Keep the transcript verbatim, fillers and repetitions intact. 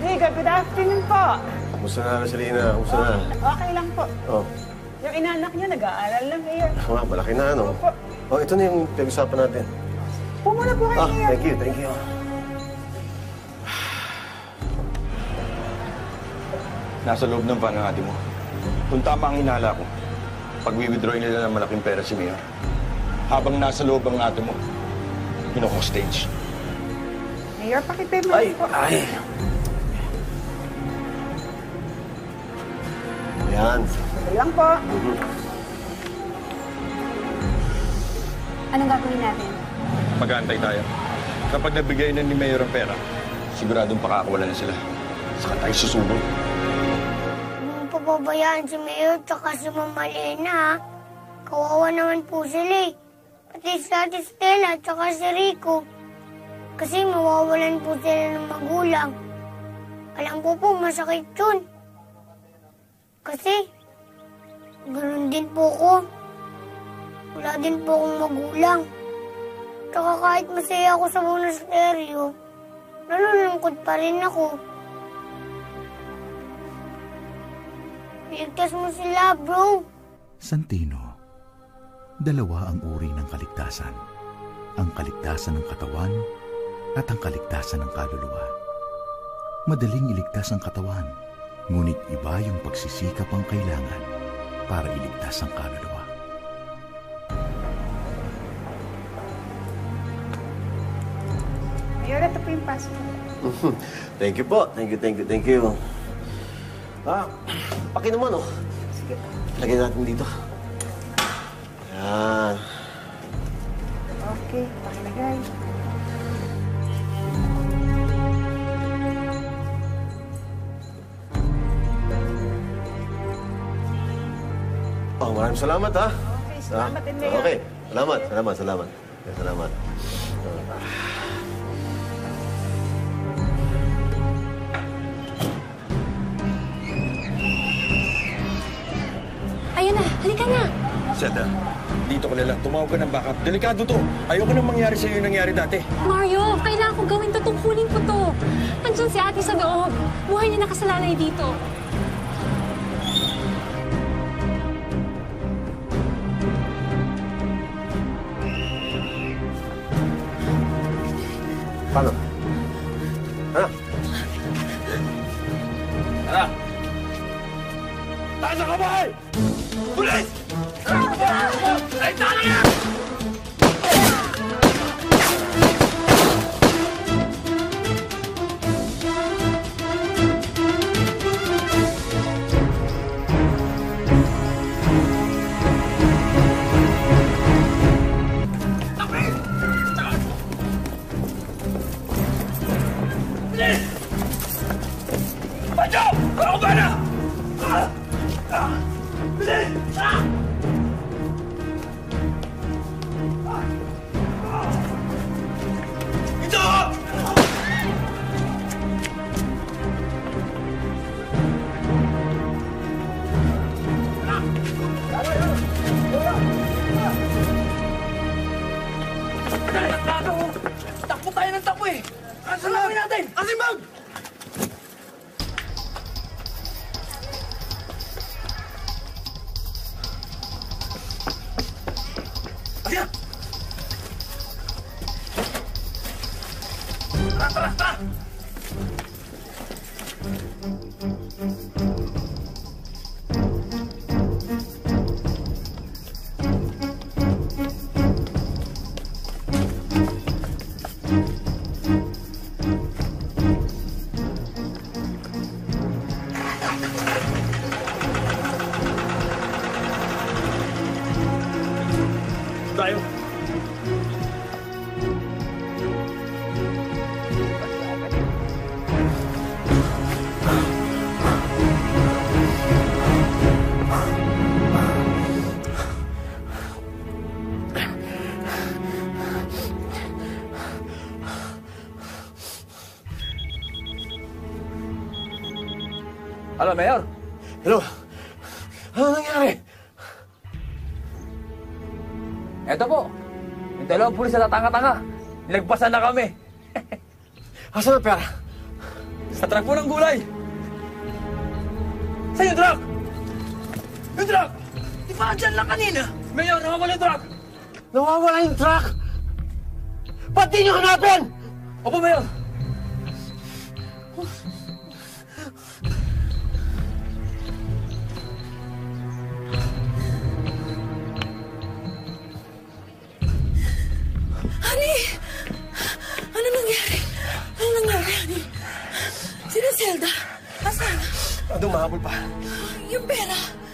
Rodrigo, good afternoon po. Kumusta na, Rosalina? Kumusta na? Okay lang po. Oh. Yung inanak niyo, nag-aaral lang ngayon. Ah, malaki na, ano? Opo. Oh, ito na yung pag-usapan natin. Pumuna po kayo. Ah, thank you, thank you. Nasa loob ng van ng ate mo. Kung tama ang hinala ko, pag-withdraw nila ng malaking pera si Mayor, habang nasa loob ang ate mo, hino-hostage. Mayor, pakipay mo po. Ay! Ayan. Ito lang po. Mm-hmm. Anong gagawin natin? Mag-aantay tayo. Kapag nabigay na ni Mayor ang pera, siguradong pakakawalan na sila. Saka tayo susunod. Huwag papabayaan si Mayor tsaka si Mama Lena. Kawawa naman po sila eh. Pati si Ate Stella tsaka si Rico. Kasi mawawalan po sila ng magulang. Alam ko po, masakit yun. Kasi, ganoon din po ko. Wala din po akong magulang. Tsaka kahit masaya ako sa monasteryo, nalulungkot pa rin ako. Iligtas mo sila, bro. Santino, dalawa ang uri ng kaligtasan. Ang kaligtasan ng katawan at ang kaligtasan ng kaluluwa. Madaling iligtas ang katawan, ngunit iba yung pagsisikap ang kailangan para iligtas ang kaluluwa. Mayor, ito po yung password. Thank you po. Thank you, thank you, thank you. Ah, paki naman, oh. Sige po. Lagyan natin dito. Ayan. Okay, pakilagay. Oh, maraming salamat, ha? Okay, salamat din, Mayor. Okay, salamat, salamat, salamat. Salamat. Ayan na, halika na. Seda, dito ka na lang. Tumawag ka ng backup. Delikado to. Ayoko nang mangyari sa'yo yung nangyari dati. Mario, kailangan ko gawin to. Tungkulin ko to. Nandiyan si ate sa loob. Buhay niya nakasalalay dito. Paano? Ha? Tara! Taas ang kamay! Pulis! Ay, tala yan! Takbo tayo ng takbo eh! Ano na gawin natin? Asimbag! Ayan! Tara, tara, tara! Tayo. Hello, Mayor. Hello? Ano nangyari? Eto po. Yung dalawang pulis na tanga-tanga. Nilagpasan na kami. Asan ang pera? Sa truck po ng gulay! Saan yung truck? Yung truck! Di ba dyan lang kanina? Mayor, nakawala yung truck! Nawawala yung truck! Ba't di nyo hanapin? Opo, Mayor! Honey! Ano nangyari? Ano nangyari, honey? Sino Zelda? Asan? Anong mahabol pa? Yung pera.